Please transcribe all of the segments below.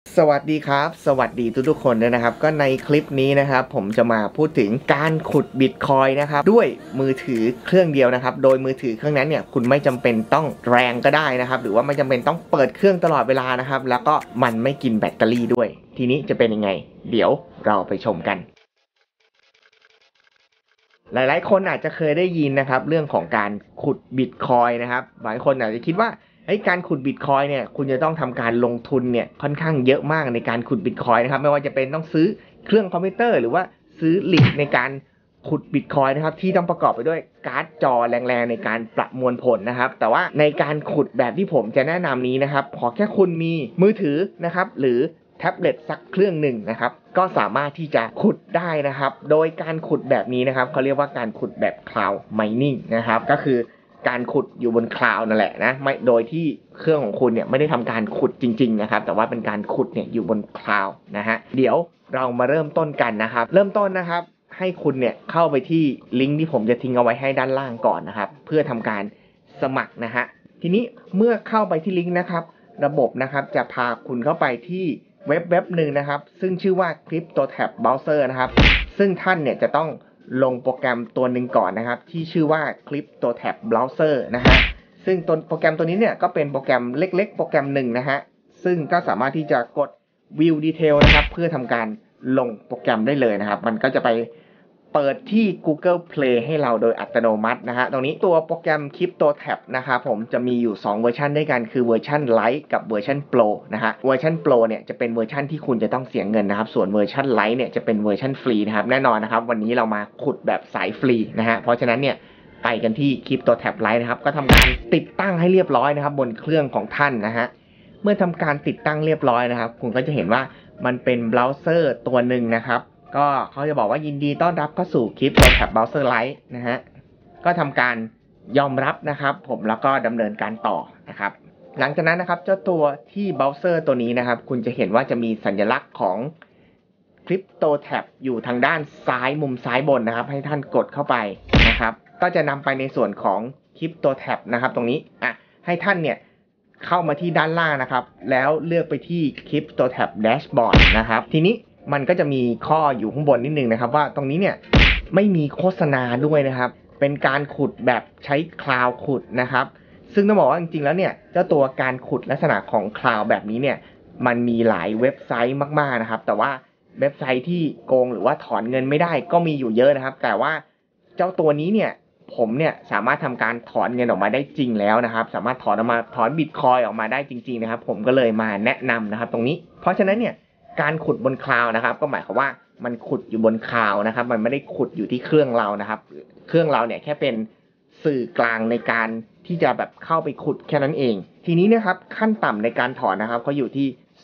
สวัสดีครับสวัสดีทุกคนด้วยนะครับก็ในคลิปนี้นะครับผมจะมาพูดถึงการขุดบิตคอยน์นะครับด้วยมือถือเครื่องเดียวนะครับโดยมือถือเครื่องนั้นเนี่ยคุณไม่จำเป็นต้องแรงก็ได้นะครับหรือว่าไม่จำเป็นต้องเปิดเครื่องตลอดเวลานะครับแล้วก็มันไม่กินแบตเตอรี่ด้วยทีนี้จะเป็นยังไงเดี๋ยวเราไปชมกันหลายๆคนอาจจะเคยได้ยินนะครับเรื่องของการขุดบิตคอยน์นะครับบางคนอาจจะคิดว่าการขุดบิตคอยน์เนี่ยคุณจะต้องทำการลงทุนเนี่ยค่อนข้างเยอะมากในการขุดบิตคอยน์นะครับไม่ว่าจะเป็นต้องซื้อเครื่องคอมพิวเตอร์หรือว่าซื้อลิงก์ในการขุดบิตคอยน์นะครับที่ต้องประกอบไปด้วยการ์ดจอแรงๆในการประมวลผลนะครับแต่ว่าในการขุดแบบที่ผมจะแนะนำนี้นะครับขอแค่คุณมีมือถือนะครับหรือแท็บเล็ตสักเครื่องหนึ่งนะครับก็สามารถที่จะขุดได้นะครับโดยการขุดแบบนี้นะครับเขาเรียกว่าการขุดแบบ Cloud Mining นะครับก็คือการขุดอยู่บนคลาวด์นั่นแหละนะไม่โดยที่เครื่องของคุณเนี่ยไม่ได้ทำการขุดจริงๆนะครับแต่ว่าเป็นการขุดเนี่ยอยู่บนคลาวด์นะฮะเดี๋ยวเรามาเริ่มต้นกันนะครับเริ่มต้นนะครับให้คุณเนี่ยเข้าไปที่ลิงก์ที่ผมจะทิ้งเอาไว้ให้ด้านล่างก่อนนะครับเพื่อทำการสมัครนะฮะทีนี้เมื่อเข้าไปที่ลิงก์นะครับระบบนะครับจะพาคุณเข้าไปที่เว็บหนึ่งนะครับซึ่งชื่อว่า CryptoTab Browser นะครับซึ่งท่านเนี่ยจะต้องลงโปรแกรมตัวหนึ่งก่อนนะครับที่ชื่อว่า CryptoTab Browser นะฮะซึ่งตัวโปรแกรมตัวนี้เนี่ยก็เป็นโปรแกรมเล็กๆโปรแกรมหนึ่งนะฮะซึ่งก็สามารถที่จะกด View Detail นะครับเพื่อทำการลงโปรแกรมได้เลยนะครับมันก็จะไปเปิดที่ Google Play ให้เราโดยอัตโนมัตินะฮะตรงนี้ตัวโปรแกรม CryptoTab นะครับผมจะมีอยู่2เวอร์ชันด้วยกันคือเวอร์ชัน Lite กับเวอร์ชัน Pro นะฮะเวอร์ชัน Pro เนี่ยจะเป็นเวอร์ชันที่คุณจะต้องเสียเงินนะครับส่วนเวอร์ชัน Lite เนี่ยจะเป็นเวอร์ชันฟรีนะครับแน่นอนนะครับวันนี้เรามาขุดแบบสายฟรีนะฮะเพราะฉะนั้นเนี่ยไปกันที่ CryptoTab Lite นะครับก็ทำการติดตั้งให้เรียบร้อยนะครับบนเครื่องของท่านนะฮะเมื่อทำการติดตั้งเรียบร้อยนะครับคุณก็จะเห็นว่ามันเป็นเบราว์เซอร์ตัวหนึ่งนะครับก็เขาจะบอกว่ายินดีต้อนรับเข้าสู่ CryptoTab Browser Lite นะฮะก็ทำการยอมรับนะครับผมแล้วก็ดำเนินการต่อนะครับหลังจากนั้นนะครับเจ้าตัวที่เบราว์เซอร์ตัวนี้นะครับคุณจะเห็นว่าจะมีสัญลักษณ์ของ CryptoTab อยู่ทางด้านซ้ายมุมซ้ายบนนะครับให้ท่านกดเข้าไปนะครับก็จะนำไปในส่วนของ CryptoTab นะครับตรงนี้ให้ท่านเนี่ยเข้ามาที่ด้านล่างนะครับแล้วเลือกไปที่ CryptoTab Dashboard นะครับทีนี้มันก็จะมีข้ออยู่ข้างบนนิดนึงนะครับว่าตรงนี้เนี่ยไม่มีโฆษณาด้วยนะครับเป็นการขุดแบบใช้คลาวด์ขุดนะครับซึ่งต้องบอกว่าจริงๆแล้วเนี่ยเจ้าตัวการขุดลักษณะของคลาวด์แบบนี้เนี่ยมันมีหลายเว็บไซต์มากๆนะครับแต่ว่าเว็บไซต์ที่โกงหรือว่าถอนเงินไม่ได้ก็มีอยู่เยอะนะครับแต่ว่าเจ้าตัวนี้เนี่ยผมเนี่ยสามารถทำการถอนเงินออกมาได้จริงแล้วนะครับสามารถถอนบิตคอยออกมาได้จริงๆนะครับผมก็เลยมาแนะนำนะครับตรงนี้เพราะฉะนั้นเนี่ยการขุดบนคลาวด์นะครับก็หมายความว่ามันขุดอยู่บนคลาวด์นะครับมันไม่ได้ขุดอยู่ที่เครื่องเรานะครับเครื่องเราเนี่ยแค่เป็นสื่อกลางในการที่จะแบบเข้าไปขุดแค่นั้นเองทีนี้นะครับขั้นต่ำในการถอนนะครับเขาอยู่ที่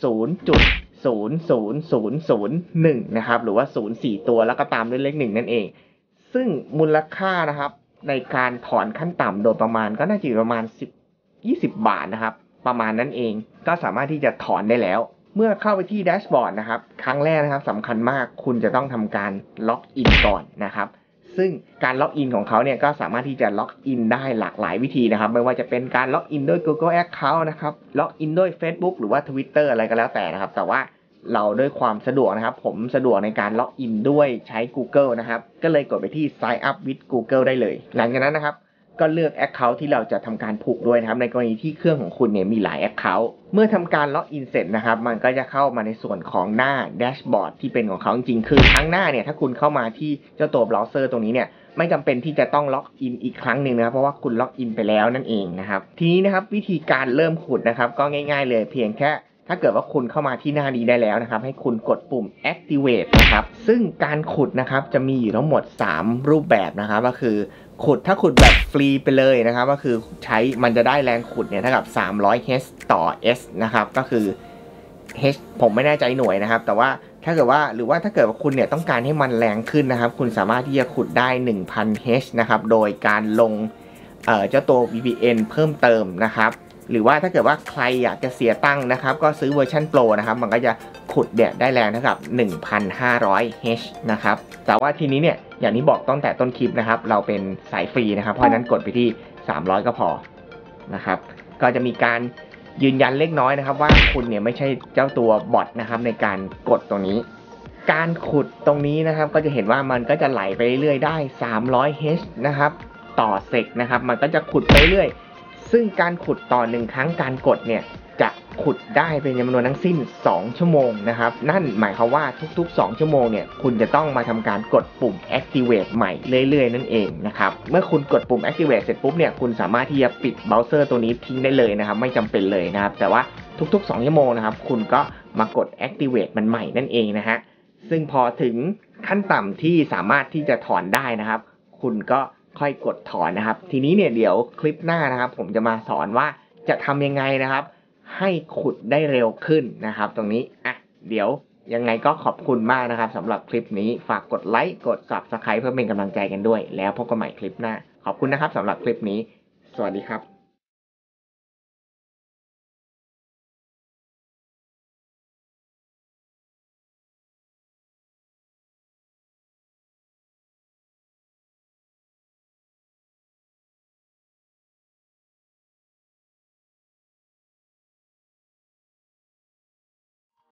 0.00001นะครับหรือว่า04ตัวแล้วก็ตามด้วยเลข1นั่นเองซึ่งมูลค่านะครับในการถอนขั้นต่ำโดยประมาณก็น่าจะอยู่ประมาณ20 บาทนะครับประมาณนั้นเองก็สามารถที่จะถอนได้แล้วเมื่อเข้าไปที่แดชบอร์ดนะครับครั้งแรกนะครับสำคัญมากคุณจะต้องทำการล็อกอินก่อนนะครับซึ่งการล็อกอินของเขาเนี่ยก็สามารถที่จะล็อกอินได้หลากหลายวิธีนะครับไม่ว่าจะเป็นการล็อกอินด้วย Google Account นะครับล็อกอินด้วย Facebook หรือว่า Twitter อะไรก็แล้วแต่นะครับแต่ว่าเราด้วยความสะดวกนะครับผมสะดวกในการล็อกอินด้วยใช้ Google นะครับก็เลยกดไปที่ Sign up with Google ได้เลยหลังจากนั้นนะครับก็เลือก Account ที่เราจะทำการผูกด้วยนะครับในกรณีที่เครื่องของคุณเนี่ยมีหลาย Account เมื่อทำการล็อกอินเสร็จนะครับมันก็จะเข้ามาในส่วนของหน้าแดชบอร์ดที่เป็นของเขาจริงๆคือทั้งหน้าเนี่ยถ้าคุณเข้ามาที่เจ้าตัวเบราว์เซอร์ตรงนี้เนี่ยไม่จำเป็นที่จะต้องล็อกอินอีกครั้งหนึ่งนะครับเพราะว่าคุณล็อกอินไปแล้วนั่นเองนะครับทีนี้นะครับวิธีการเริ่มขุดนะครับก็ง่ายๆเลยเพียงแค่ถ้าเกิดว่าคุณเข้ามาที่หน้านี้ได้แล้วนะครับให้คุณกดปุ่ม activate นะครับซึ่งการขุดนะครับจะมีอยู่ทั้งหมด3รูปแบบนะครับก็คือถ้าขุดแบบฟรีไปเลยนะครับก็คือมันจะได้แรงขุดเนี่ยเท่ากับ300 H ต่อ S นะครับก็คือ H ผมไม่แน่ใจหน่วยนะครับแต่ว่าถ้าเกิดว่าคุณเนี่ยต้องการให้มันแรงขึ้นนะครับคุณสามารถที่จะขุดได้ 1,000 H นะครับโดยการลงเจ้าตัว VPN เพิ่มเติมนะครับหรือว่าถ้าเกิดว่าใครอยากจะเสียตังค์นะครับก็ซื้อเวอร์ชันโปรนะครับมันก็จะขุดเนี่ยได้แรงเท่ากับ 1,500 H นะครับแต่ว่าทีนี้เนี่ยอย่างที่บอกตั้งแต่ต้นคลิปนะครับเราเป็นสายฟรีนะครับเพราะฉะนั้นกดไปที่300ก็พอนะครับก็จะมีการยืนยันเล็กน้อยนะครับว่าคุณเนี่ยไม่ใช่เจ้าตัวบอทนะครับในการกดตรงนี้การขุดตรงนี้นะครับก็จะเห็นว่ามันก็จะไหลไปเรื่อยๆได้300 H นะครับต่อเซกนะครับมันก็จะขุดไปเรื่อยซึ่งการขุดต่อ1ครั้งการกดเนี่ยจะขุดได้เป็นจำนวนทั้งสิ้น2ชั่วโมงนะครับนั่นหมายความว่าทุกๆ2ชั่วโมงเนี่ยคุณจะต้องมาทำการกดปุ่ม activate ใหม่เรื่อยๆนั่นเองนะครับเมื่อคุณกดปุ่ม activate เสร็จปุ๊บเนี่ยคุณสามารถที่จะปิดเบราว์เซอร์ตัวนี้ทิ้งได้เลยนะครับไม่จำเป็นเลยนะครับแต่ว่าทุกๆ2ชั่วโมงนะครับคุณก็มากด activate มันใหม่นั่นเองนะฮะซึ่งพอถึงขั้นต่ำที่สามารถที่จะถอนได้นะครับคุณก็ค่อยกดถอนนะครับทีนี้เนี่ยเดี๋ยวคลิปหน้านะครับผมจะมาสอนว่าจะทำยังไงนะครับให้ขุดได้เร็วขึ้นนะครับตรงนี้เดี๋ยวยังไงก็ขอบคุณมากนะครับสำหรับคลิปนี้ฝากกดไลค์กด Subscribe เพื่อเป็นกำลังใจกันด้วยแล้วพบกันใหม่คลิปหน้าขอบคุณนะครับสำหรับคลิปนี้สวัสดีครับ